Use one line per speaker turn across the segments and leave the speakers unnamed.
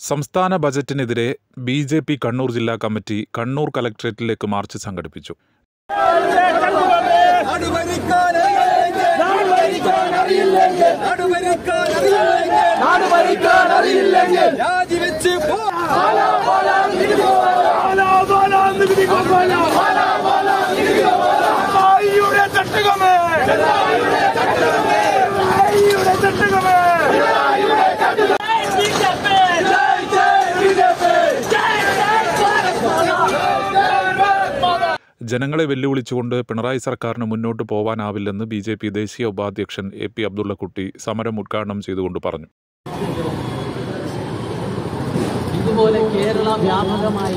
സംസ്ഥാന ബജറ്റിനെതിരെ ബി.ജെ.പി. കണ്ണൂർ ജില്ലാ committee Kannur കലക്ട്രേറ്റിലേക്ക് March സംഘടിപ്പിച്ചു. ജനങ്ങളെ വെല്ലുവിളിച്ചുകൊണ്ട് പിണറായി സർക്കാരിന് മുന്നോട്ട് പോവാനാവില്ലെന്ന് ബി.ജെ.പി. ദേശീയ ഉപാധ്യക്ഷൻ എ.പി. അബ്ദുള്ളക്കുട്ടി സമരം ഉദ്ഘാടനം ചെയ്തുകൊണ്ട് പറഞ്ഞു.
ഇതുപോലെ കേരള വ്യാപകമായി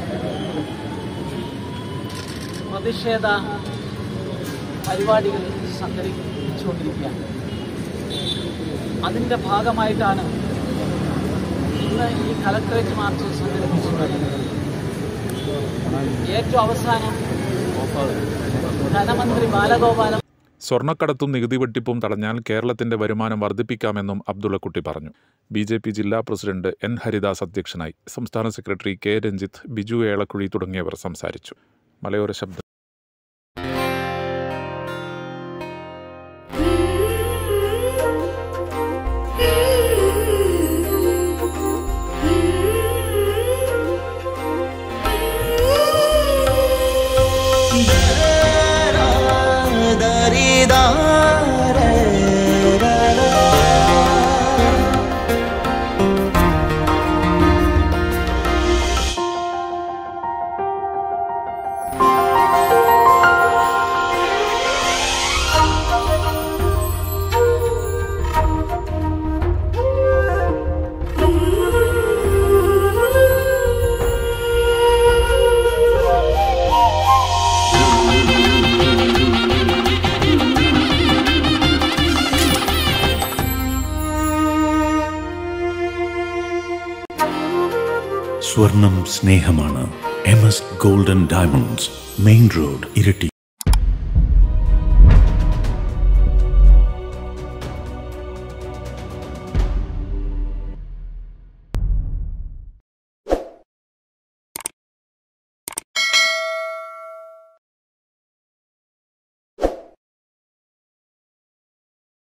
പ്രതിഷേധ പരിപാടികൾ സംഘടിപ്പിച്ചുകൊണ്ടിരിക്കുകയാണ്. അതിൻ്റെ ഭാഗമായിട്ടാണ് ഇന്ന് ഈ കലക്ടറേറ്റ് മാർച്ച് സംഘടിപ്പിച്ചിട്ടുള്ളത്. ഏറ്റവും അവസാനം ധനമന്ത്രി ബാലഗോപാലൻ
സ്വർണ്ണക്കടത്തും നികുതി വെട്ടിപ്പും തടഞ്ഞാൽ കേരളത്തിന്റെ വരുമാനം വർദ്ധിപ്പിക്കാമെന്നും അബ്ദുള്ളക്കുട്ടി പറഞ്ഞു. ബി.ജെ.പി. ജില്ലാ പ്രസിഡന്റ് എൻ. ഹരിദാസ് അധ്യക്ഷനായി. സംസ്ഥാന സെക്രട്ടറി കെ. രഞ്ജിത്ത്, ബിജു ഏളക്കുഴി തുടങ്ങിയവർ സംസാരിച്ചു. മലയോര ശബ്ദം.
സ്വർണം സ്നേഹമാണ്. MS golden diamonds, main road, Iritty.